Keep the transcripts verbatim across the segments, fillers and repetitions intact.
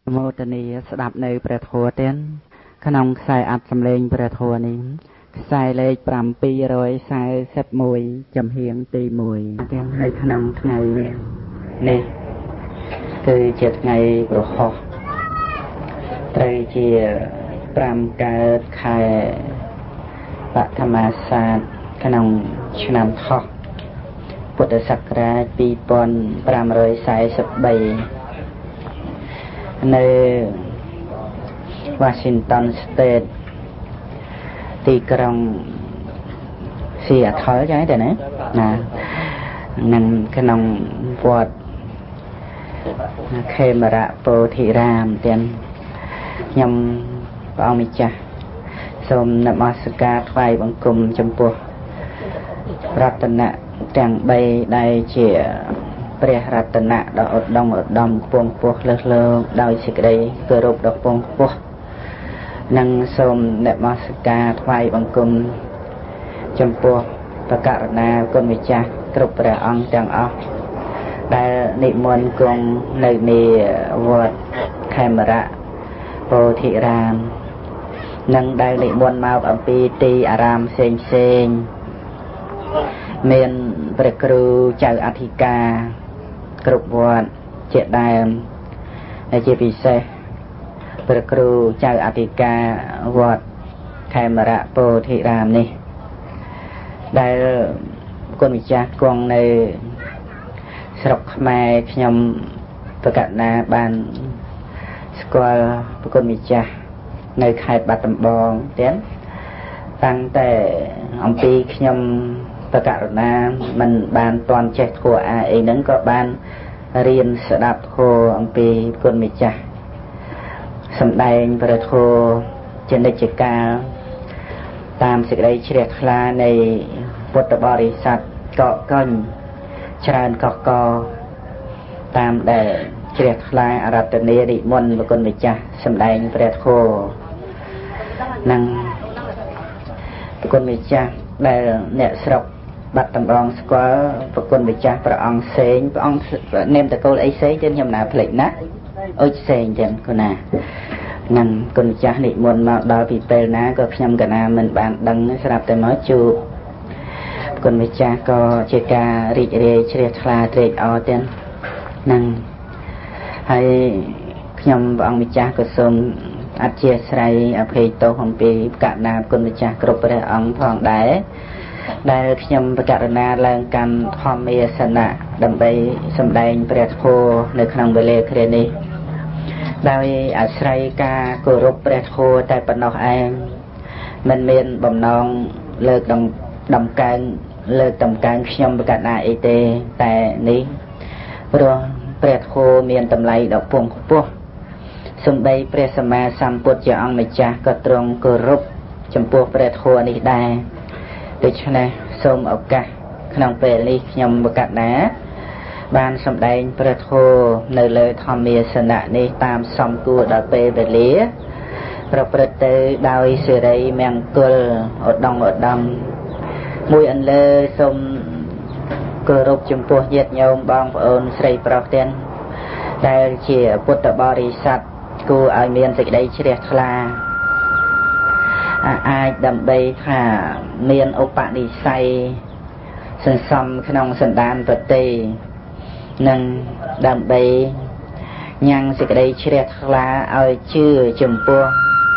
โมตนีสดับในประทัวเต้นขนมใส่อัดสำเร็จประทัวนี้ใส่เลขปรำปีร้อยใส่เซบมวยจำเฮียงตีมวยเตียงในขนมไงนี่คือเจ็ดไงประคอไตรเจียปรำการขายปฐมศาสตร์ขนมชนำทอพุทธศักราชปีปอนปรำร้อยใส่สิบใบในวอชิงตันสเตทตีกรงเสียถอยใจแต่นะนะนั่งขนมวอดเคมระโปธิรามเตียนยำเอามิจ่าสมนมัสการไฟบังกุมจำปัวรัตนะแต่งใบได้เจียเปรียรัตนะดอกดองดอมปวงปัวเลือกเลือกดาวสิกได้เกิดรูปดอกปวงปัวนั่งสมนมัสการไฟบังกุมจำปัวประกาศนาคนมิจ่ากรุบประอังแต่งออกได้นิมนต์กงในมีวอดแคมระโพธิรามนั่งได้นิมนต์มาอัมพีตีอารามเซงเซงเมียนประครูเจ้าอธิกากรุบวอดเจดามในเจพิเศษประครูเจ้าอธิกาวอดแคมระโพธิรามนี่ได้คนวิจารณ์กงในสรกแม่ขยมประกาศนาบานสกอลประกฏมิจาในไข่บัตตบองเต้นตั้งแต่อัมพีขยมประกาศนามันบานตอนเจ็ดขัวอาเองนั้นก็บานเรียนสดับโคอัมพีประกฏมิจาสำแดงประโทเจนจิกาตามสิ่งใดเฉลี่ยคลาในพุทธบริษัทเกาะก้อนชาญกอกอตามแต่เฉลี่ยคลายอารัตเนริมนบุคคลวิจารสำแดงประโทนั่งบุคคลวิจารได้เนี่ยสรบบัตรตำรองสกอลบุคคลวิจารพระองค์เซงพระองค์เนมตะโกลไอเซงเจนยมนาผลิตนะโอ้ยเซงเจนกุนานั่งคนวิจารนิมนมาดาวปีเปลนะก็ขยำกันนามันบานดังสลับแต่น้อยจูคนวิจารก็เจการิเรเฉลี่ยคลาเตรดอเตนนั่งให้ขยำบังวิจารก็สมอัจเจสไรอภัยโตของปีกะนาคนวิจารกรบประอังทองได้ได้ขยำประกาศนาแรงการทอมเมสนะดำไปสำแดงประโทในขนมเบลเครนีได้อาศัยกากรบประโทแต่ปนอกเองมันเมียนบ่มนองเลิกดำดำการเลิกดำการขยำประกาศนาเอเตแต่นี้รวมเปรียบโคเมียนตำไลดอกพวงปุ๊บสมใดเปรียสมาสัมปุจจอังมิจาก็ตรงกรุบจำพวกเปรียบโคนี้ได้โดยเฉพาะสมเอากะขนมเปรนี้ขยำประกาศนาบานสมใดเปรียบโคในเลยทอมเมียสนะนี้ตามสมกูดอกเปรเบลีประพฤติดาวเสรีแมงกุลอดดองอดดำมวยอันเลสมกรุบจำพวกเย็ดโยมบางโอนใส่ปลอกเตียนได้เชี่ยพุทธบริษัทกูเอาเมียนสิได้เฉลี่ยคลาอายดำใบค่ะเมียนอุปนิสัยสันซอมขนมสันดานปฏินั่งดำใบยังสิได้เฉลี่ยคลาเอาชื่อจำพวก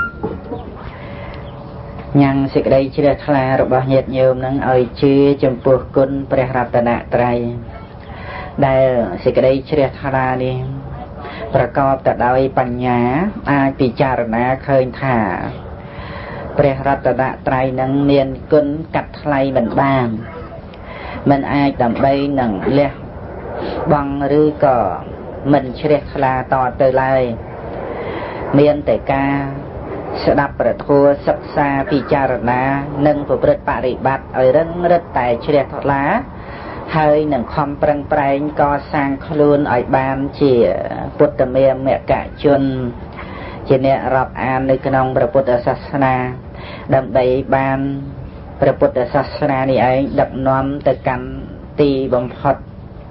ยังสิได้เชื่อคลาរបស់ញាតិញោមនឹងឲ្យជឿចំពោះគុណព្រះរតនត្រ័យដែលសេចក្តីជ្រះថ្លានេះប្រកបទៅដោយបញ្ញាអាចពិចារណាឃើញថាព្រះរតនត្រ័យនឹងមានគុណកាត់ថ្លៃមិនបានមិនអាចដើម្បីនឹងលះបង់ឬក៏មិនជ្រះថ្លាតទៅឡើយមានតែការស្ដាប់ប្រធัวសិក្សាពិចារណានិងប្រព្រឹត្តបរិបត្តិឲ្យរឹងរឹតតែជ្រះថ្លាហើយនឹងខំប្រឹងប្រែងកសាងខ្លួនឲ្យបានជាពុទ្ធមេមគ្គជនជាអ្នករាប់អាននៅក្នុងព្រះពុទ្ធសាសនាដើម្បីបានព្រះពុទ្ធសាសនានេះឯងដឹកនាំទៅកាន់ទីបំផុត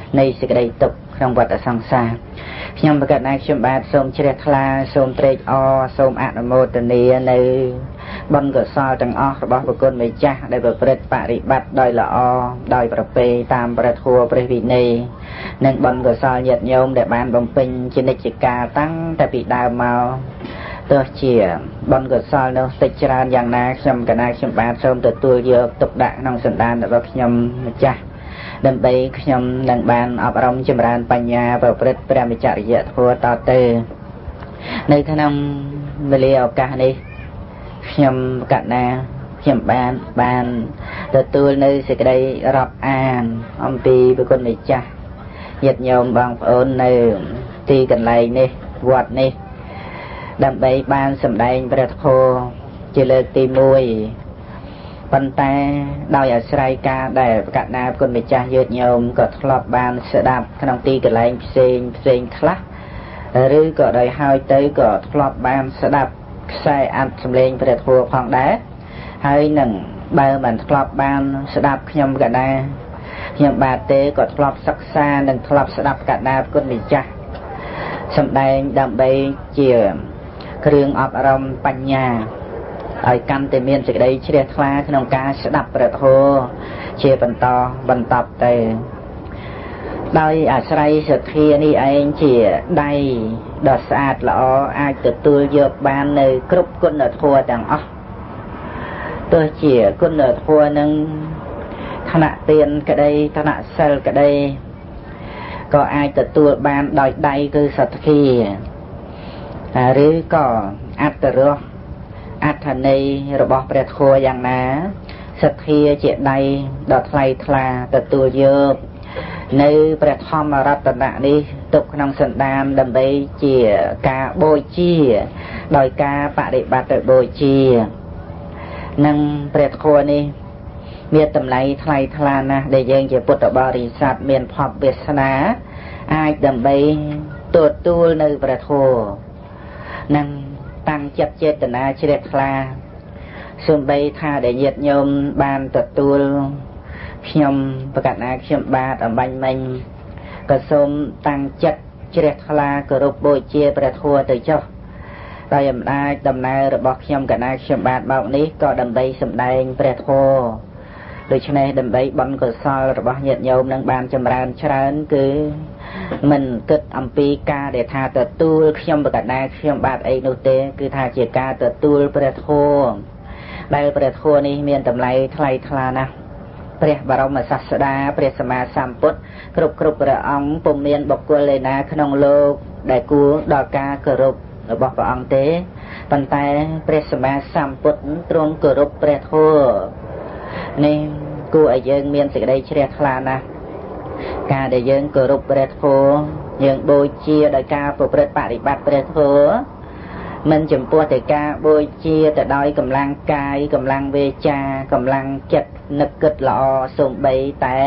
នៃសេចក្តីទុក្ខក្នុងវដ្តសង្សារខ្ញុំប្រកាសណាខ្ញុំបាទសូមជ្រះថ្លាសូមត្រេកអរសូមអនុមោទនានៅបុណ្យកុសលទាំងអស់របស់ព្រះគុណម្ចាស់ដែលប្រព្រឹត្តបរិបត្តិដោយល្អដោយប្រពៃតាមព្រះធម៌ព្រះវិន័យនិងបុណ្យកុសលញាតិញោមដែលបានបំពេញជានិច្ចកាលតាំងតែពីដើមមកទោះជាបុណ្យកុសលនោះតិចច្រើនយ៉ាងណាខ្ញុំកណាខ្ញុំបាទសូមទទួលយកទុកដាក់ក្នុងសន្តានរបស់ខ្ញុំម្ចាស់ដើម្បីខ្ញុំនឹងបានអប់រំចម្រើនបញ្ញាប្រព្រឹត្តព្រះមច្ចរិយធម៌តទៅនៅក្នុងវេលាឱកាសនេះខ្ញុំកណាខ្ញុំបានបានទទួលនៅសេចក្តីរាប់អានអំពីព្រះគុណម្ចាស់ញាតិញោមបងប្អូននៅទីកន្លែងនេះវត្តនេះដើម្បីបានសម្ដែងព្រះធម៌ជាលើកទីមួយប៉ុន្តែដោយអាស្រ័យការដែលប្រកាសណាព្រះគុណម្ចាស់ញាតិញោមក៏ធ្លាប់បានស្ដាប់ក្នុងទីកន្លែងផ្សេងផ្សេងខ្លះឬក៏ដោយហើយទៅក៏ធ្លាប់បានស្ដាប់ខ្សែអត្ថសម្លេងព្រះធម៌ផងដែរហើយនឹងបើមិនធ្លាប់បានស្ដាប់ខ្ញុំក៏ដែរខ្ញុំបាទទេក៏ធ្លាប់សិក្សានិងធ្លាប់ស្ដាប់កណ្ដាលគុណម្ចាស់សម្ដែងដើម្បីជាគ្រឿងអប់រំបញ្ញាឲ្យកាន់តែមានសេចក្តីជ្រះថ្លាក្នុងការស្ដាប់ព្រះធម៌ជាបន្តបន្តទៅដោយអាស្រ័យសទ្ធានេះឯងជាដៃដ៏ស្អាតល្អអាចទទួលយកបាននៅគ្រប់គុណធម៌ទាំងអស់ទោះជាគុណធម៌នឹងឋានៈទានក្តីឋានៈសិលក្តីក៏អាចទទួលបានដោយដៃគឺសទ្ធាឬក៏អត្តរសអត្ថន័យរបស់ព្រះធម៌យ៉ាងណាសទ្ធាជាដៃដ៏ថ្លៃថ្លាទទួលយកនៅព្រះធម្មរតនៈនេះទុកក្នុងសន្តានដើម្បីជាការបូជាដោយការបដិបត្តិបូជានិងព្រះធម៌នេះមានតម្លៃថ្លៃថ្លាណាស់ដែលយើងជាពុទ្ធបរិស័ទមានភពវាសនាអាចដើម្បីទទួលនៅព្រះធម៌និងតាំងចិត្តចេតនាជ្រះថ្លាសូម្បីថាដែលញាតិញោមបានទទួលខ្ញុំប្រកាសណាខ្ញុំបាទអំបញ្ញមិញក៏សូមតាំងចិត្តជ្រះថ្លាគោរពបូជាព្រះធម៌ទៅចុះដោយអំណាចដំណើររបស់ខ្ញុំកណាខ្ញុំបាទមកនេះក៏ដើម្បីសម្ដែងព្រះធម៌ដូច្នេះដើម្បីបុណ្យកុសលរបស់ញាតិញោមនឹងបានចម្រើនច្រើនគឺមិនគិតអំពីការដែលថាទទួលខ្ញុំប្រកាសណាខ្ញុំបាទអីនោះទេគឺថាជាការទទួលព្រះធម៌ដែលព្រះធម៌នេះមានតម្លៃថ្លៃថ្លាណាស់ព្រះបរមសាស្តាព្រះសម្មាសម្ពុទ្ធគ្រប់គ្រប់ព្រះអង្គពុំមានបុគ្គលឯណាក្នុងលោកដែលគួរដល់ការគោរពរបស់ព្រះអង្គទេប៉ុន្តែព្រះសម្មាសម្ពុទ្ធទ្រង់គោរពព្រះធម៌នេះគួរឲ្យយើងមានសេចក្តីជ្រះថ្លាណាស់ការដែលយើងគោរពព្រះធម៌យើងបូជាដោយការប្រព្រឹត្តបរិបត្តិព្រះធម៌មិនចំពោះតែការបូជាទៅដោយកម្លាំងកាយកម្លាំងវេចាកម្លាំងចិត្តនឹកគិតល្អសូម្បីតែ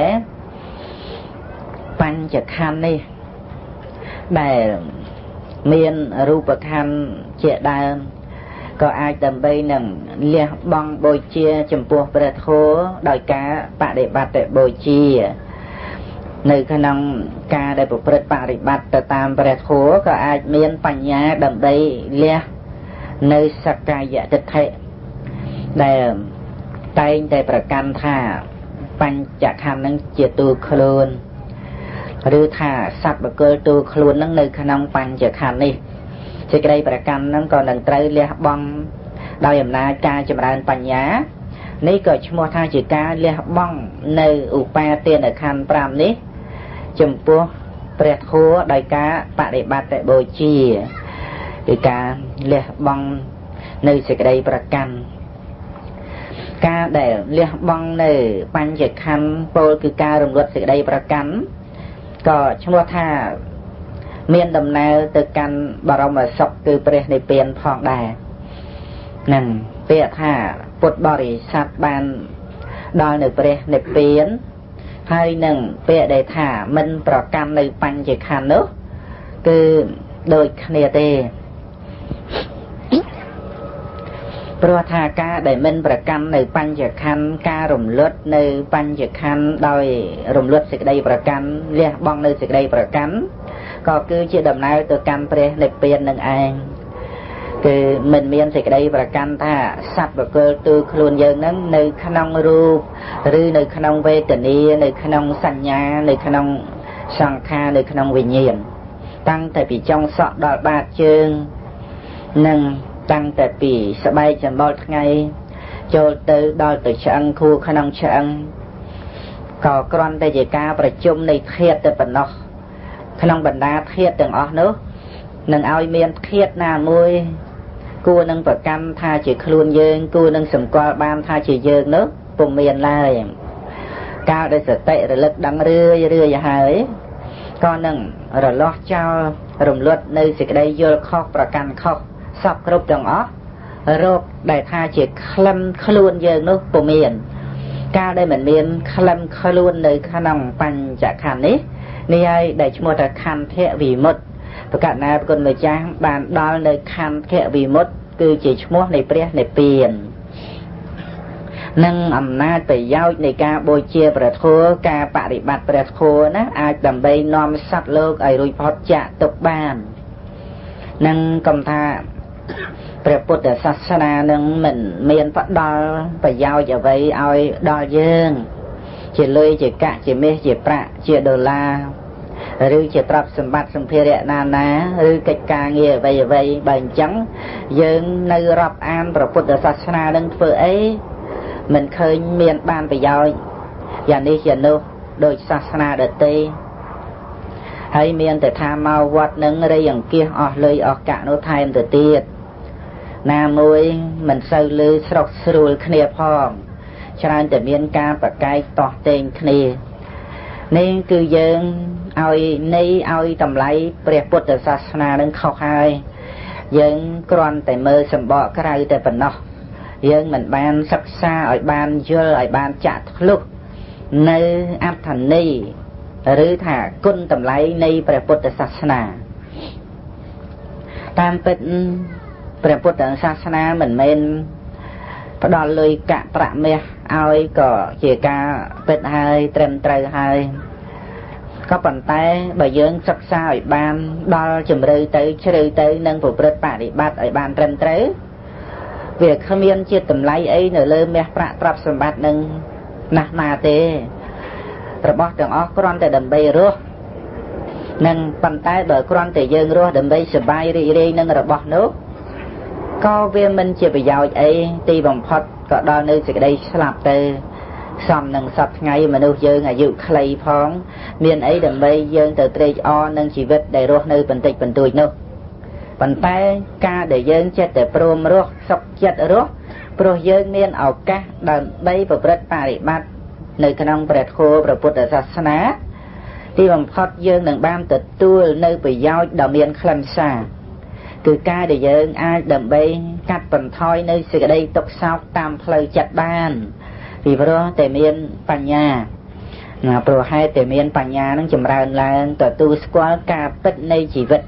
បញ្ចខណ្ឌនេះដែលមានរូបខណ្ឌជាដើមក៏អាចដើម្បីនឹងលះបង់បូជាចំពោះព្រះធម៌ដោយការបដិបត្តិបូជានៅក្នុងការដែលប្រព្រឹត្តបរិបត្តិទៅតាមព្រះធម៌ក៏អាចមានបញ្ញាដើម្បីលះនៅសក្កាយទិដ្ឋិដែលតែងតែប្រកាន់ថាបញ្ចខណ្ឌនឹងជាតួខ្លួនឬថាសត្វបកលតួខ្លួននឹងនៅក្នុងបញ្ចខណ្ឌនេះសេចក្តីប្រកាន់នឹងក៏នឹងត្រូវលះបង់ដោយអំណាចការចម្រើនបញ្ញានេះក៏ឈ្មោះថាជាការលះបង់នៅឧបាទានខណ្ឌប្រាំនេះចំពោះព្រះធម៌ដោយការបដិបត្តិបូជាគឺការលះបង់នៅសេចក្តីប្រកាន់ការដែលលះបង់នៅបញ្ចខណ្ឌពោលគឺការរំលត់សេចក្តីប្រកាន់ក៏ឈ្មោះថាមានដំណើរទៅកាន់បរមសុខគឺព្រះនិព្វានផងដែរនឹងពាក្យថាពុទ្ធបរិស័ទបានដល់នៅព្រះនិព្វានហើយនឹងពាក្យដែលថាមិនប្រកាន់នៅបញ្ចខណ្ឌនោះគឺដូចគ្នាទេ Pro tha ca để mình bật căn nơi pan chợ khăn ca rồng lướt nơi pan chợ khăn đòi rồng lướt xịt đây bật căn lia bong nơi xịt đây bật căn có cứ chưa đầm nào từ căn pre lệ tiền nâng ai cứ mình miên xịt đây bật căn tha sạch và cơ từ luôn dân nâng nơi khăn ông ru rư nơi khăn ông về tình yêu nơi khăn ông sanh nhà nơi khăn ông sang kha nơi khăn ông về nhiên tăng tại vì trong sọ đọt bát chương nâng tăng tại vì sẽ bay chẳng bao ngày cho tới đo từ chẳng khu khả năng chẳng có con tay gì ca và chung này thiệt từ phần nó khả năng bần đá thiệt từng ớt nước nâng ao miên thiệt nà môi cua nâng vật căm tha chỉ luôn dương cua nâng sầm qua ban tha chỉ dương nước vùng miền lại cao đây sẽ tệ rồi lực đắng rưa rưa và hỡi con nâng rồi lo cho rồng luật nơi sẽ đây vô khóc và căn khóc sắp rụp trong óc rụp đại tha chỉ khăn khluôn dương nước của miền cao đây mình miền khăn khluôn nơi khả năng bằng chả khăn ấy ni ai để chúng ta khăn thẹ vì một và cả na con người cha bàn đo nơi khăn thẹ vì một cứ chỉ mua này pre này tiền nâng ẩm na tới giao này ca bồi chia bờ thua ca bạ đi bạt bờ thua ná ai đầm bay nom sắt lơ ai rồi phật chạ tục bàn nâng cầm tha bờ bột để sát sana nâng mình miền phát đo phải giao trở về ai đo dương chỉ lơi chỉ cạ chỉ mê chỉ bạ chỉ đô la rồi chỉ tập sầm bát sầm phê rẹ na ná rồi cách ca nghe về về bền trắng dương nơi rập an bờ bột để sát sana nâng phơi ấy mình khơi miền ban phải giao và đi hiện đâu đôi sát na đợt tê hay miền để tham mau vót nâng đâyอย่างkia ở lời ở cả nó thay từ tiệt nam môi mình sâu lư sọc sùi khné phong cho nên để miền ca và cái tọt tên khné nên cứ dân ai nay ai tầm lấy bè bột để sát na nâng khâu hai dân còn tại mơ sầm bọ cái này tại phần nọ dân mình ban sắc xa ở ban dơ ở ban chặt lúc nơi áp thành ni rứ thả côn tầm lấy ni bè bột để sát na tam bên bè bột để sát na mình men bắt đầu lời cả bạ mẹ ai có chỉ cả bên hai trem trời hai có bàn tay bà dương sắc xa ở ban đo chùm rơi tới chơi tới nâng phụ bật bạ đi bắt ở ban trem trời việc khâm yên chia tầm lấy ấy nở lơ mẹ bạ trap sầm bát nâng nát mà tê rồi bỏ từng óc con để đầm bay rùa nâng bàn tay bởi con để dương rùa đầm bay sờ bay đi đi nâng rồi bỏ nước có viên mình chỉ phải giao ấy ti bằng phật có đo nơi sẽ đây sạp tê xong nâng sập ngay mà nâu dương à dụ clay phóng miền ấy đầm bay dương từ tre o nâng chỉ vết đầy rùa nơi bình tịch bình tuổi nâu bàn tay ca để dương chết để prom rùa sọc chết rùa pro dương miền ảo ca đầm bay và bật bài bát nơi khả năng bật khô và bột ở sát ná ti bằng phật dương nâng ban tịch tu nơi bị giao đào miền khăn xa cứ ca để dân ai đầm bay cắt phần thoi nơi sự đây tục sao tam phơi chặt ban vì vậy đó tề miên pan nhà là pro hai tề miên pan nhà nó chìm ra là tờ tu squat ca bích nơi chỉ vật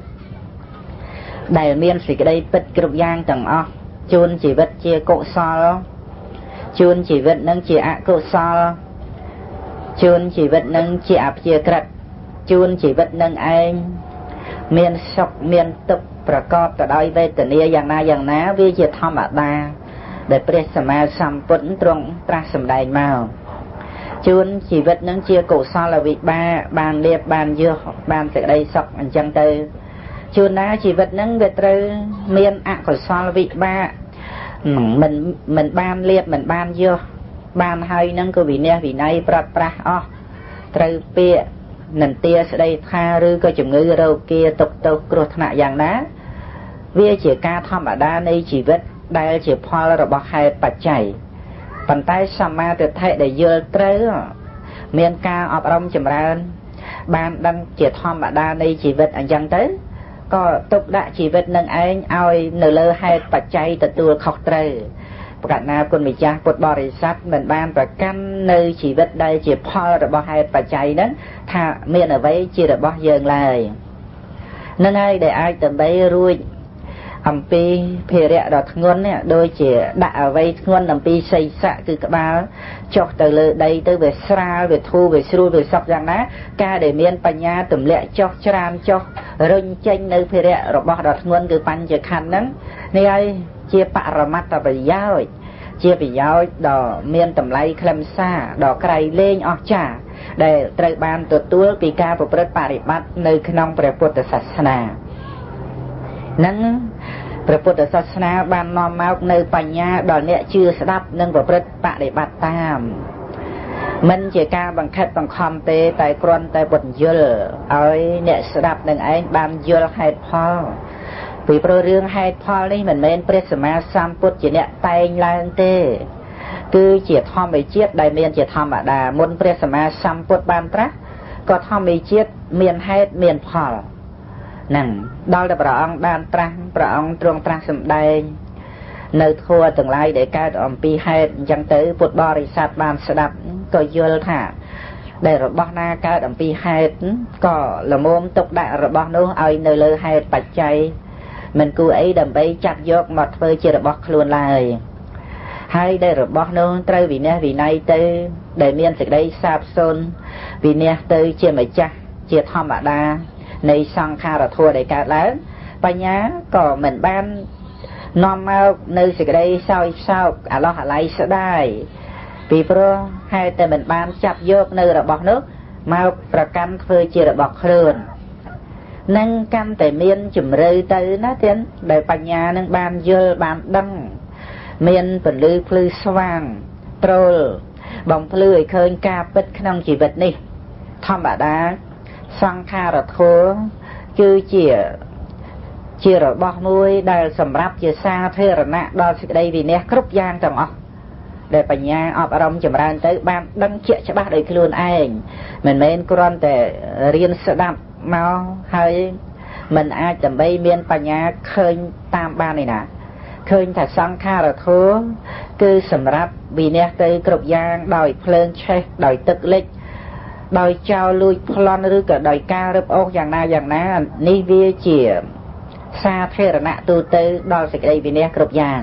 đại miên sự đây bích cực giang tầng o chun chỉ vật chia cộ so chun chỉ vật nâng chia ạ cộ so chun chỉ vật nâng chia áp chia cật chun chỉ vật nâng anh miên sọc miên tụcประกอบกับได้เวทเนียอย่างนาอย่างน้าวิจิตธรรมดาได้เปรียบสมาสัมปุตตรงตรัสมได้มาจุนชีวิตนั้นเชี่ยกุศลวิบากบานเรียบบานเยอะบานเสกได้สกอันจังเตอจุนนะชีวิตนั้นเวทเรือเมียนอกุศลวิบากmình mình banเรียบmình banเยอะบานให้นั่นก็วิเนียวินัยปรับปราอ๋อเตอเปียนั่นเตี้ยได้ท่าหรือก็จุงเงยเราเกียตกตกกรธนาอย่างนั้นเวียเจียกาธรรมดาในชีวิตได้เจียพอเราบอกให้ปัจจัยปัจจัยสมาธิไทยได้เยอะเต๋อเมียนกาอบรมจำเริญบานดังเจียธรรมดาในชีวิตอันยังเต๋อก็ตกได้ชีวิตนั่งเองเอาเนื้อเลือให้ปัจจัยแต่ตัวขอกเต๋อประกาศนาคนวิจารณ์ปดบริษัทเหมือนบ้านประกันในชีวิตได้เจียพอเราบอกให้ปัจจัยนั้นถ้าเมียนเอาไว้เจียเราบอกเยิงเลยนั่นไงได้ไอ้แต่ใบรุ่ยអំពីភារៈដ៏ធ្ងន់នេះដូចជាដាក់អ្វីធ្ងន់អំពីសីស័កគឺក្បាលចុះទៅលើដីទៅវាស្រាលវាធូរវាស្រួលវាសុខយ៉ាងណាការដែលមានបញ្ញាទម្លាក់ចុះច្រានចុះរុញចេញនៅភារៈរបស់ដ៏ធ្ងន់គឺបញ្ចខណ្ឌហ្នឹងនេះហើយជាបរមត្តប្រយោជន៍ជាប្រយោជន៍ដ៏មានតម្លៃខ្លឹមសារដ៏ក្រៃលែងអស្ចារ្យដែលត្រូវបានទទួលពីការប្រព្រឹត្តបរិបត្តិនៅក្នុងព្រះពុទ្ធសាសនានឹងព្រះពុទ្ធសាសនាបាននាំមកនៅបញ្ញាដល់អ្នកជឿស្ដាប់និងប្រព្រឹត្តបរិបត្តិតាមមិនជាការបង្ខិតបង្ខំទេតែគ្រាន់តែបញ្យល់ឲ្យអ្នកស្ដាប់នឹងឯងបានយល់ហេតុផលពីព្រោះរឿងហេតុផលនេះមិនមែនព្រះសម្មាសម្ពុទ្ធជាអ្នកតែងឡើងទេគឺជាធម្មជាតិដែលមានជាធម្មតាមុនព្រះសម្មាសម្ពុទ្ធបានត្រាស់ក៏ធម្មជាតិមានហេតុមានផលហ្នឹងដល់តែព្រះអង្គបានត្រាស់ព្រះអង្គទ្រង់ត្រាស់សម្ដែងនៅធម៌ទាំងឡាយដែលកើតអំពីហេតុអញ្ចឹងទៅពុទ្ធបរិស័ទបានស្ដាប់ក៏យល់ថាដែលរបស់ណាកើតអំពីហេតុក៏ល្មមទុកដាក់របស់នោះឲ្យនៅលើហេតុបច្ច័យមិនគួរអីដើម្បីចាប់យកមកធ្វើជារបស់ខ្លួនឡើយហើយដែលរបស់នោះត្រូវវិន័យវិន័យទៅដែលមានសេចក្តីសាបសូន្យវិន័យទៅជាម្ចាស់ជាធម្មតានៃសង្ខារធម៌ដែលកើតឡើងបញ្ញាក៏មិនបាននាំមកនៅសេចក្តីសោយសោកអាឡោះអាល័យស្ដាយពីព្រោះហេតុតែមិនបានចាប់យកនៅរបស់នោះមកប្រកាន់ធ្វើជារបស់ខ្លួននឹងកាន់តែមានជំរឿទៅណាទៀតដែលបញ្ញានឹងបានយល់បានដឹងមានពន្លឺភ្លឺស្វាងព្រុលបំភ្លឺឲ្យឃើញការពិតក្នុងជីវិតនេះធម្មតាសង្ខារធម៌គឺជាជារបស់មួយដែលសម្រាប់ជាសាធារណៈដល់សេចក្តីវិន័យគ្រប់យ៉ាងទាំងអស់ដែលបញ្ញាអប់រំចម្រើនទៅបានដឹងជាក់ច្បាស់ដោយខ្លួនឯងមិនមែនគ្រាន់តែរៀនស្ដាប់មកហើយមិនអាចដើម្បីមានបញ្ញាឃើញតាមបានទេណាឃើញថាសង្ខារធម៌គឺសម្រាប់វិន័យទៅគ្រប់យ៉ាងដោយភ្លើងឆេះដោយទឹកលិចដោយចោលលួចប្លន់ឬក៏ដោយការរឹបអូសយ៉ាងណាយ៉ាងណានេះវាជាសាធារណៈទូទៅដល់សេចក្តីវិន័យគ្រប់យ៉ាង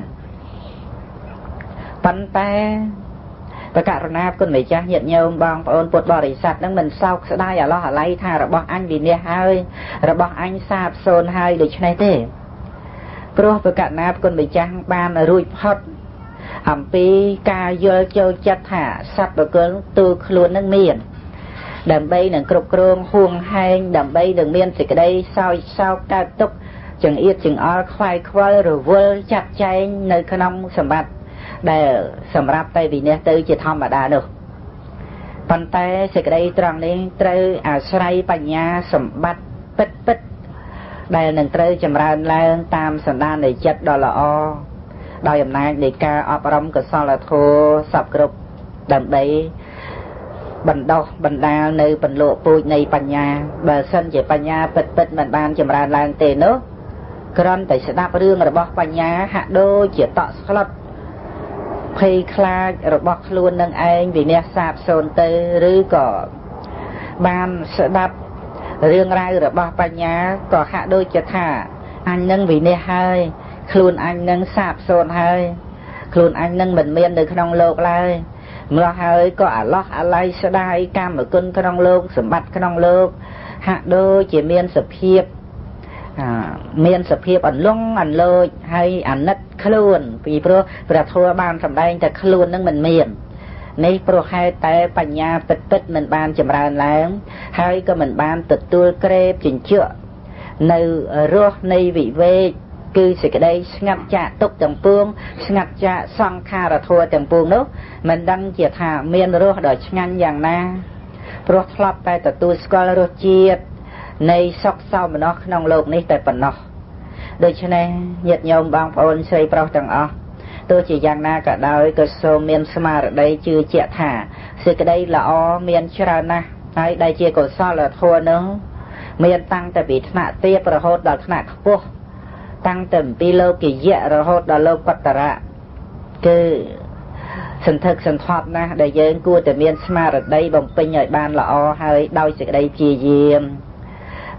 ប៉ុន្តែប្រករុណាគុណម្ចាស់ញាតិញោមបងប្អូនពុទ្ធបរិស័ទនឹងមិនសោកស្ដាយអាឡោះអាល័យថារបស់អញវិន័យហើយរបស់អញសាបសូន្យហើយដូច្នេះទេព្រោះប្រករុណាគុណម្ចាស់បានរួចផុតអំពីការយល់ចូលចិត្តថាសត្វបុគ្គលទូខ្លួននឹងមានដើម្បីនឹងគ្រប់គ្រងហួងហែងដើម្បីនឹងមានសេចក្តីសោយសោកកើតទុក្ខចង្អៀតចង្អល់ខ្វាយខ្វល់រវល់ចាត់ចែងនៅក្នុងសម្បត្តិដែលសម្រាប់តែវិន័យទៅជាធម្មតានោះប៉ុន្តែសេចក្តីត្រង់នេះត្រូវអាស្រ័យបញ្ញាសម្បត្តិពិតពិតដែលនឹងត្រូវចម្រើនឡើងតាមសន្តាននៃចិត្តដ៏ល្អដោយអំណាចនៃការអប់រំកុសលធម៌សពគ្រប់ដើម្បីបណ្ដោះបណ្ដាលនៅពន្លកពូជនៃបញ្ញាបើសិនជាបញ្ញាពិតពិតមិនបានចម្រើនឡើងទេនោះគ្រាន់តែស្ដាប់រឿងរបស់បញ្ញាហាក់ដូចជាតក់ស្លុតភ័យខ្លាចរបស់ខ្លួននឹងឯងវិន័យសាបសូន្យទៅឬក៏បានស្ដាប់រឿងរ៉ាវរបស់បញ្ញាក៏ហាក់ដូចជាថាអញនឹងវិន័យហើយខ្លួនអញនឹងសាបសូន្យហើយខ្លួនអញនឹងមិនមាននៅក្នុងโลกឡើយម្ល៉េះហើយក៏អាឡោះអាល័យស្ដាយកម្មគុណក្នុងโลกសម្បត្តិក្នុងโลกហាក់ដូចជាមានសភាពមានសភាពអន្លង់អន្លោចហើយអាណិតខ្លួនពីព្រោះព្រះធម៌បានសម្ដែងតែខ្លួននឹងមិនមាននេះព្រោះហេតុតែបញ្ញាពិតពិតមិនបានចម្រើនឡើងហើយក៏មិនបានទទួលក្រេបចិញ្ចក់នៅរសនៃវិវេកគឺសេចក្តីស្ងាត់ចាកទុកទាំងពួងស្ងាត់ចាកសង្ខារធម៌ទាំងពួងនោះមិនដឹងជាថាមានរសដ៏ឆ្ងាញ់យ៉ាងណាព្រោះធ្លាប់តែទទួលស្គាល់រសជាតិនៃសុខសោមនស្សក្នុងโลกនេះតែប៉ុណ្ណោះដូច្នេះញាតិញោមបងប្អូនស្រីប្រុសទាំងអស់ទោះជាយ៉ាងណាក៏ដោយក៏សូមមានស្មារតីជឿជាក់ថាសេចក្តីល្អមានច្រើនណាស់ហើយដែលជាកុសលធម៌នោះមានតាំងតែពីថ្នាក់ទាបរហូតដល់ថ្នាក់ខ្ពស់តាំងតែពីលោកយៈរហូតដល់លោកកតរៈគឺសន្ធឹកសន្ធាប់ណាស់ដែលយើងគួរតែមានស្មារតីបំពេញឲ្យបានល្អហើយដោយសេចក្តីព្យាយាម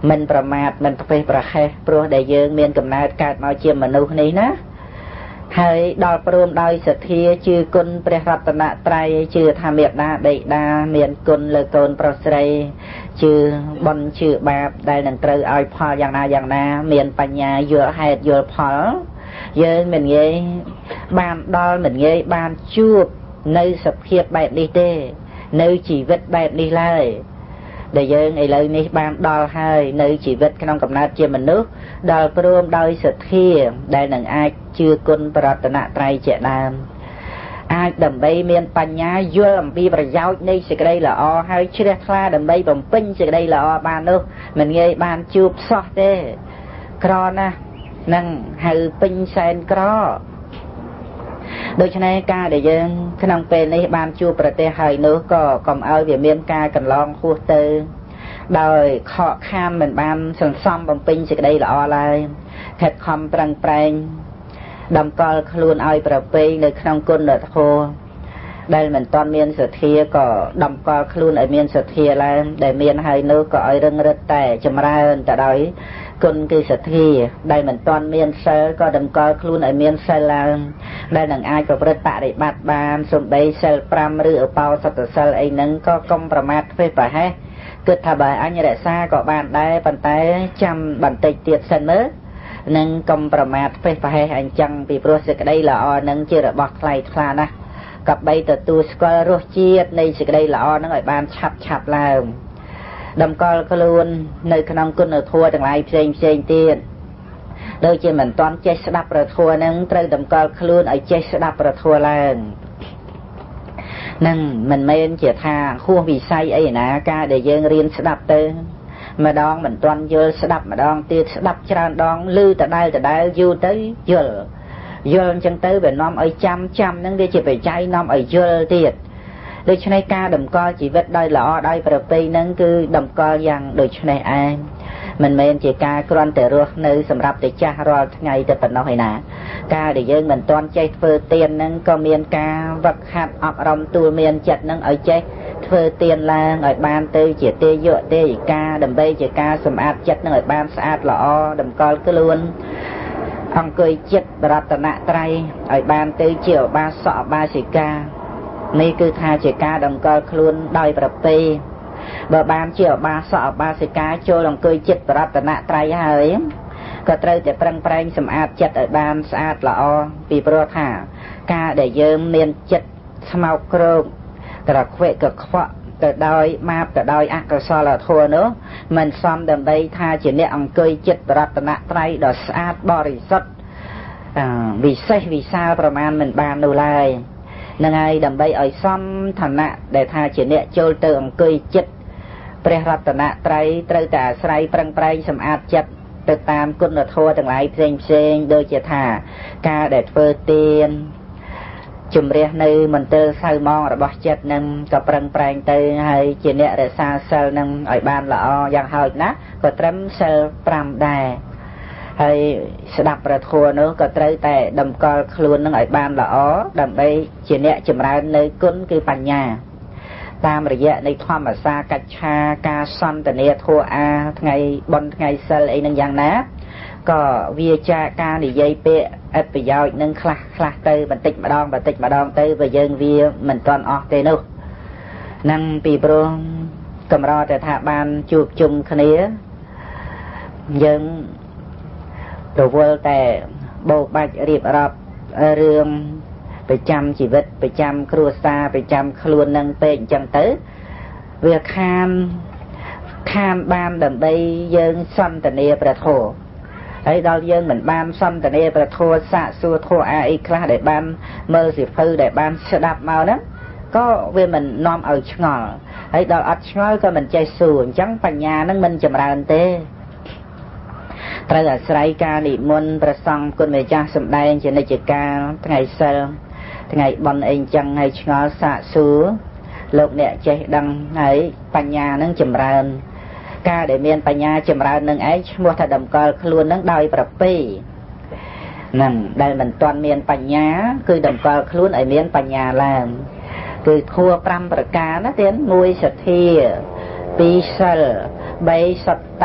mìnhប្រមាទមិនប្រេះប្រហែសព្រោះដែលយើងមានកំណើតកើតមកជាមនុស្សនេះណាហើយដល់ព្រមដោយសទ្ធាជឿគុណព្រះរតនត្រ័យជឿថាមេត្តាបិតាមានគុណលើកូនប្រុសស្រីជឿបុណ្យជឿបាបដែលនឹងត្រូវឲ្យផលយ៉ាងណាយ៉ាងណាមានបញ្ញាយល់ហេតុយល់ផលយើងមិនងាយបានដល់មិនងាយបានជួបនៅសភាពបែបនេះទេនៅជីវិតបែបនេះឡើយដែលយើងឥឡូវនេះបានដល់ហើយនៅជីវិតក្នុងកំណើតជាមនុស្សដល់ព្រមដោយសទ្ធាដែលនឹងអាចជឿគុណប្រតនត្រ័យជាដើមអាចដើម្បីមានបញ្ញាយល់អំពីប្រយោជន៍នៃសេចក្តីល្អហើយជ្រះថ្លាដើម្បីបំពេញសេចក្តីល្អបាននោះមិនងាយបានជួបសោះទេក្រណាស់នឹងហៅពេញសែនក្រដូច្នេះការដែលយើងក្នុងពេលនេះបានជួបប្រទេសហើយនោះក៏កុំឲ្យវាមានការកន្លងហួសទៅដោយខកខានមិនបានសន្សំបំពេញសេចក្តីល្អឡើយខិតខំប្រឹងប្រែងតម្កល់ខ្លួនឲ្យប្រពៃនៅក្នុងគុណធម៌ដែលមិនទាន់មានសទ្ធាក៏តម្កល់ខ្លួនឲ្យមានសទ្ធាឡើងដែលមានហើយនោះក៏ឲ្យរឹងរឹតតែចម្រើនទៅដោយគុណគឺសទ្ធាដែលមិនទាន់មានសិលក៏តម្កល់ខ្លួនឲ្យមានសិលឡើងដែលនឹងអាចប្រព្រឹត្តបរិបត្តិបានសំបីសិលប្រាំឬឧបោសថសិលអីហ្នឹងក៏កុំប្រមាទធ្វេសប្រហែសគិតថាបើអញរក្សាក៏បានដែរប៉ុន្តែចាំបន្តិចទៀតសិនមើលនឹងកុំប្រមាទធ្វេសប្រហែសអញ្ចឹងពីព្រោះសេចក្តីល្អនឹងជារបស់ថ្លៃថ្លាណាស់ក៏បីទទួលស្គាល់រសជាតិនៃសេចក្តីល្អនឹងឲ្យបានឆាប់ឆាប់ឡើងតម្កល់ខ្លួននៅក្នុងគុណធម៌ទាំងឡាយផ្សេងផ្សេងទៀតដូចជាមិនទាន់ចេះស្ដាប់ព្រះធម៌នឹងត្រូវតម្កល់ខ្លួនឲ្យចេះស្ដាប់ព្រះធម៌ឡើងនឹងមិនមែនជាថាហួសវិស័យអីណាការដែលយើងរៀនស្ដាប់ទៅម្ដងមិនទាន់យល់ស្ដាប់ម្ដងទៀតស្ដាប់ច្រើនដងឮដដែលដដែលយូរទៅយល់យល់អញ្ចឹងទៅវានាំឲ្យចាំចាំនឹងវាជាបច្ច័យនាំឲ្យយល់ទៀតដូច្នេះការតម្កល់ជីវិតដោយល្អដោយប្រពៃនឹងគឺតម្កល់យ៉ាងដូចនេះឯងមិនមែនជាការគ្រាន់តែរស់នៅសម្រាប់តែចាស់រាល់ថ្ងៃតែប៉ុណ្ណោះឯណាការដែលយើងមិនទាន់ចេះធ្វើទាននឹងក៏មានការវឹកហាត់អប់រំទូលមានចិត្តនឹងឲ្យចេះធ្វើទានឡើងឲ្យបានទៅជាទេយៈទេយិកាដើម្បីជាការសម្អាតចិត្តនឹងឲ្យបានស្អាតល្អតម្កល់ខ្លួនអង្គុយចិត្តរតនត្រ័យឲ្យបានទៅជាឧបាសកឧបាសិកានេះគឺថាជាការតម្កល់ខ្លួនដោយប្រពៃបើបានជាឧបាសកឧបាសិកាចូលអង្គុយចិត្តរតនត្រ័យហើយក៏ត្រូវតែប្រឹងប្រែងសម្អាតចិត្តឲ្យបានស្អាតល្អពីព្រោះថាការដែលយើងមានចិត្តស្មោកគ្រោកក្រខ្វែកកខ្វក់ទៅដោយបាបទៅដោយអកុសលធម៌នោះមិនសមដើម្បីថាជាអ្នកអង្គុយចិត្តរតនត្រ័យដ៏ស្អាតបរិសុទ្ធវិសេសវិសាលប្រមាណមិនបាននោះឡើយនឹងហើយដើម្បីឲ្យសមឋានៈដែលថាជាអ្នកចូលទៅអង្គុយចិត្តព្រះរតនត្រ័យត្រូវតែអាស្រ័យប្រឹងប្រែងសម្អាតចិត្តទៅតាមគុណធម៌ទាំងឡាយផ្សេងផ្សេងដូចជាថាការដែលធ្វើទានជំរះនៅមន្ទិលសៅម៉ងរបស់ចិត្តនឹងក៏ប្រឹងប្រែងទៅហើយជាអ្នករក្សាសិលនឹងឲ្យបានល្អយ៉ាងហោចណាស់ក៏ត្រឹមសិលប្រាំដែរហើយស្ដាប់ព្រះធម៌នោះក៏ត្រូវតែតម្កល់ខ្លួននឹងឲ្យបានល្អដើម្បីជាអ្នកចម្រើននៅគុណគឺបញ្ញាតាមរយៈនៃធម្មសាកច្ឆាការសន្ទនាធម៌អាថ្ងៃបុណ្យថ្ងៃសិលអីនឹងយ៉ាងណាក៏វាចាការនិយាយពាក្យអត្ថប្រយោជន៍នឹងខ្លះខ្លះទៅបន្តិចម្ដងបន្តិចម្ដងទៅបើយើងវាមិនទាន់អស់ទេនោះនឹងពីព្រោះកម្រតែថាបានជួបជុំគ្នាយើងរវល់តែបោកបាច់រៀបរាប់រឿងប្រចាំជីវិតប្រចាំគ្រួសារប្រចាំខ្លួននឹងពេកអញ្ចឹងទៅវាខានខានបានដើម្បីយើងសន្ទនាព្រះធម៌ហើយដល់យើងមិនបានសន្ទនាព្រះធម៌សាកសួរធម៌អាអីខ្លះដែលបានមើលសិភៅដែលបានស្ដាប់មកហ្នឹងក៏វាមិននាំឲ្យឆ្ងល់ហើយដល់អត់ឆ្ងល់ក៏មិនចេះសួរអញ្ចឹងបញ្ញាហ្នឹងមិនចម្រើនទេត្រូវអាស្រ័យការនិមន្តព្រះសង្ឃគុណម្ចាស់សម្ដែងជានិច្ចកាលថ្ងៃសិលថ្ងៃបុណ្យអីអញ្ចឹងហើយឆ្ងល់សាកសួរលោកអ្នកចេះដឹងហើយបញ្ញានឹងចម្រើនការដែលមានបញ្ញាចម្រើននឹងឯងឈ្មោះថាតម្កល់ខ្លួននឹងដោយប្រពៃនឹងដែលមិនទាន់មានបញ្ញាគឺតម្កល់ខ្លួនឲ្យមានបញ្ញាឡើងគឺធัวប្រាំប្រការណាទៀតមួយសទ្ធាពីរសិលបីសត្តៈ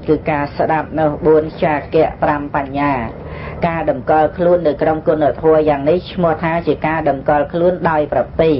គឺការស្ដាប់នៅបួនចាកៈប្រាំបញ្ញាការតម្កល់ខ្លួននៅក្នុងគុណធម៌យ៉ាងនេះឈ្មោះថាជាការតម្កល់ខ្លួនដោយប្រពៃ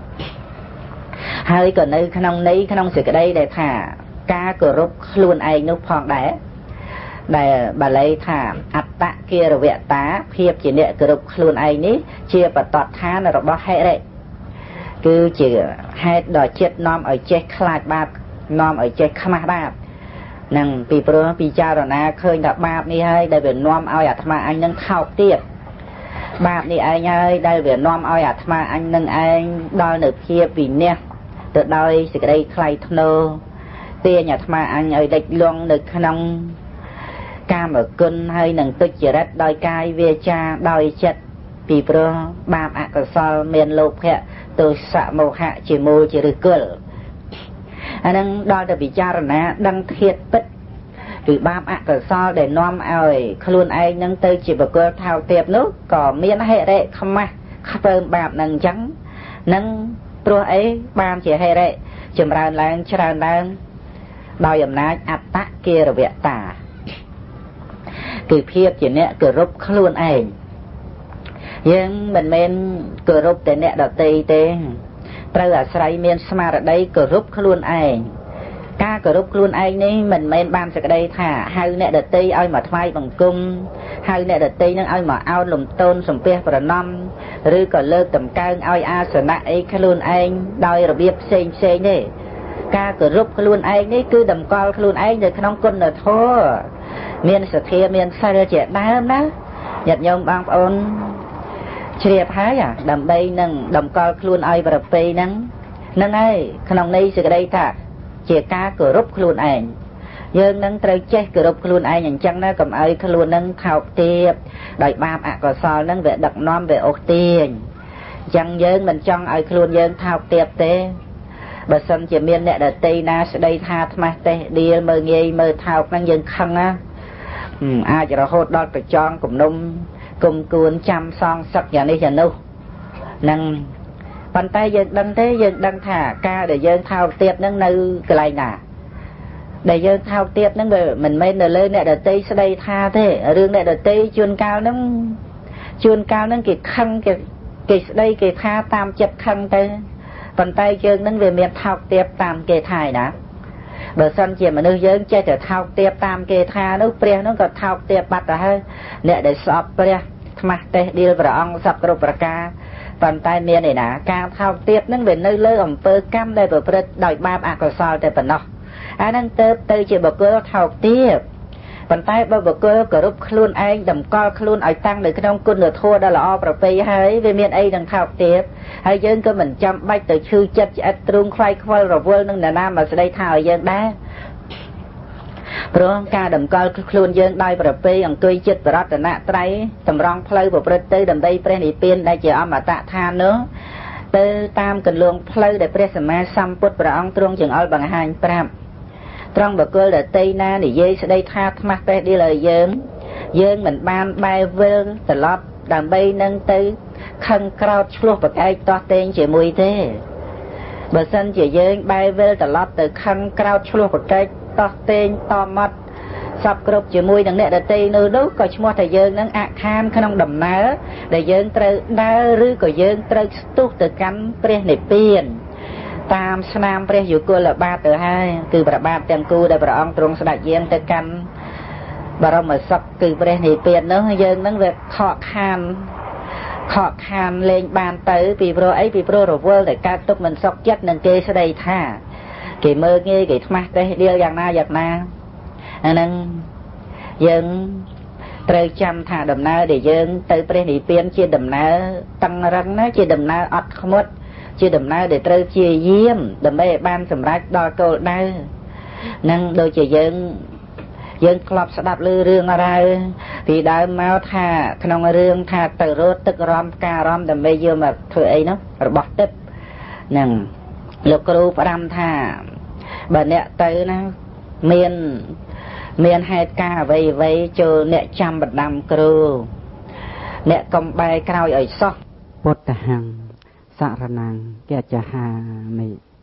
ហើយក៏នៅក្នុងន័យក្នុងសេចក្តីដែលថាការគោរពខ្លួនឯងនោះផងដែរដែលបាលីថាអត្តកិរវតាភាពជាអ្នកគោរពខ្លួនឯងនេះជាបតតឋានរបស់ហេរិគឺជាហេតុដ៏ចិត្តនាំឲ្យចេះខ្លាចបាបនាំឲ្យចេះខ្មាស់បាបនឹងពីព្រោះពិចារណាឃើញថាបាបនេះហើយដែលវានាំឲ្យអាត្មាអញនឹងថោកទៀតបាបនេះឯងហើយដែលវានាំឲ្យអាត្មាអញនឹងឯងដល់នៅភាពវិន័យទៅដោយសេចក្តីថ្លៃថ្នូរទាញអាត្មាអញឲ្យដេចលងនៅក្នុងកាមគុណហើយនឹងទុច្ចរិតដោយកាយវាចាដោយចិត្តពីព្រោះបាបអកុសលមានលោភៈទោសៈមោហៈជាមូលជាឫសគល់អានឹងដល់ទៅពិចារណាដឹងធាតុពិតគឺបាបអកុសលដែលនាំឲ្យខ្លួនឯងនឹងទៅជាបុគ្គលថោកទាបនោះក៏មានហេរិខ្មាស់ខ្ពើមបាបនឹងអញ្ចឹងនឹងព្រោះអីបានជាហេរិចម្រើនឡើងច្រើនឡើងដោយអំណាចអត្តកិរវតាគឺភាពជាអ្នកគោរពខ្លួនឯងយើងមិនមែនគោរពតែអ្នកដទៃទេត្រូវអាស្រ័យមានស្មារតីគោរពខ្លួនឯងការគោរពខ្លួនឯងនេះមិនមែនបានសេចក្តីថាហៅអ្នកដទៃឲ្យមកថ្វាយបង្គំហៅអ្នកដទៃនឹងឲ្យមកអោនលំទោនសំពះប្រណម្យឬក៏លើកតម្កើងឲ្យអាសនៈអីខ្លួនឯងដោយរបៀបផ្សេងផ្សេងទេការគោរពខ្លួនឯងនេះគឺតម្កល់ខ្លួនឯងនៅក្នុងគុណធម៌មានសទ្ធាមានសិលជាដើមណាញាតិញោមបងប្អូនជ្រាបហើយដើម្បីនឹងតម្កល់ខ្លួនឲ្យប្រពៃហ្នឹងហ្នឹងហើយក្នុងន័យសេចក្តីថាជាការគោរពខ្លួនឯងយើងនឹងត្រូវចេះគោរពខ្លួនឯងអញ្ចឹងណាកុំឲ្យខ្លួននឹងថោកទាបដោយបាបអកុសលហ្នឹងវាដឹកនាំវាអូសទាញអញ្ចឹងយើងមិនចង់ឲ្យខ្លួនយើងថោកទាបទេបើសិនជាមានអ្នកដតីណាស្ដីថាថ្មាស់តេះដៀលមើលងាយមើលថោកហ្នឹងយើងខឹងណាអាចរហូតដល់ប្រចងគំនុំគុំគួនចាំសងសឹកយ៉ាងនេះយ៉ាងនោះនឹងប៉ុន្តែយើងដឹងទេយើងដឹងថាការដែលយើងថោកទាបហ្នឹងនៅកន្លែងណាដែលយើងថោកទាបហ្នឹងវាមិនមែននៅលើអ្នកដតីស្ដីថាទេរឿងអ្នកដតីជួនកាលហ្នឹងជួនកាលហ្នឹងគេខឹងគេគេស្ដីគេថាតាមចិត្តខឹងទៅប៉ុន្តែយើងហ្នឹងវាមានថោកទាបតាមគេថាឯណាបើសិនជាមនុស្សយើងចេះតែថោកទាបតាមគេថានោះព្រះនោះក៏ថោកទាបបាត់ទៅហើយអ្នកដែលស្អប់ព្រះថ្មាស់តេះដៀលព្រះអង្គសពគ្រប់ប្រការប៉ុន្តែមានឯណាការថោកទាបហ្នឹងវានៅលើអំពើកម្មដែលប្រព្រឹត្តដោយបាបអកុសលតែប៉ុណ្ណោះអាហ្នឹងទៅទៅជាបុគ្គលថោកទាបប៉ុន្តែបើបុគ្គលគោរពខ្លួនឯងតម្កល់ខ្លួនឲ្យតាំងនៅក្នុងគុណធម៌ដ៏ល្អប្រពៃហើយវាមានអីនឹងថោកទាបហើយយើងក៏មិនចាំបាច់ទៅឈឺចិត្តឆ្អិតទ្រូងខ្វាយខ្វល់រវល់នឹងនរណាមកស្ដីថាឲ្យយើងដែរព្រោះការតម្កល់ខ្លួនយើងដោយប្រពៃអង្គុយចិត្តបរតនត្រ័យតម្រង់ផ្លូវប្រព្រឹត្តទៅដើម្បីព្រះនិព្វានដែលជាអមតៈឋាននោះទៅតាមកន្លងផ្លូវដែលព្រះសម្មាសម្ពុទ្ធព្រះអង្គទ្រង់ចង្អុលបង្ហាញប្រាប់ត្រង់បុគ្គលដតីណានិយាយស្ដីថាថ្មាស់តេះដៀលឲ្យយើងយើងមិនបានបែរវិលត្រឡប់ដើម្បីនឹងទៅខឹងក្រោធឆ្លោះប្រកែកទាស់ទែងជាមួយទេបើសិនជាយើងបែរវិលត្រឡប់ទៅខឹងក្រោធឆ្លោះប្រកែកទាស់ទែងតមាត់សពគ្រប់ជាមួយនឹងអ្នកដតីនោះនោះក៏ឈ្មោះថាយើងនឹងអខានក្នុងដំណើរដែលយើងត្រូវដើរឬក៏យើងត្រូវស្ទុះទៅកាន់ព្រះនិព្វានតាមស្នាមព្រះយុគលបាតទៅហើយគឺប្របាទទាំងគូដែលព្រះអង្គទ្រង់ស្ដេចយាងទៅកាន់បរមសុខគឺព្រះនិព្វាននោះយើងនឹងវាខកខានខកខានលែងបានទៅពីព្រោះអីពីព្រោះរវល់តែកើតទុកមិនសុខចិត្តនឹងគេស្ដីថាគេមើលងាយគេថ្មាស់តេះដៀលយ៉ាងណាយ៉ាងណាអាហ្នឹងយើងត្រូវចាំថាដំណើរដែលយើងទៅព្រះនិព្វានជាដំណើរតឹងរឹងណាជាដំណើរអត់ខ្មុតជាដំណើរដែលត្រូវជាយាមដើម្បីឲ្យបានសម្រេចដល់គោលដៅនឹងដូចជាយើងយើងធ្លាប់ស្ដាប់ឮរឿងរ៉ាវពីដើមមកថាក្នុងរឿងថាទៅរត់ទឹករំផ្ការំដើម្បីយកមកធ្វើអីនោះរបស់ទឹកនឹងលោកគ្រូផ្ដាំថាបើអ្នកទៅណាមានមានហេតុការអ្វីអ្វីចូលអ្នកចាំបណ្ដាំគ្រូអ្នកកំបែរក្រោយឲ្យសោះពុទ្ធហੰសរណੰកច្ចហាមិ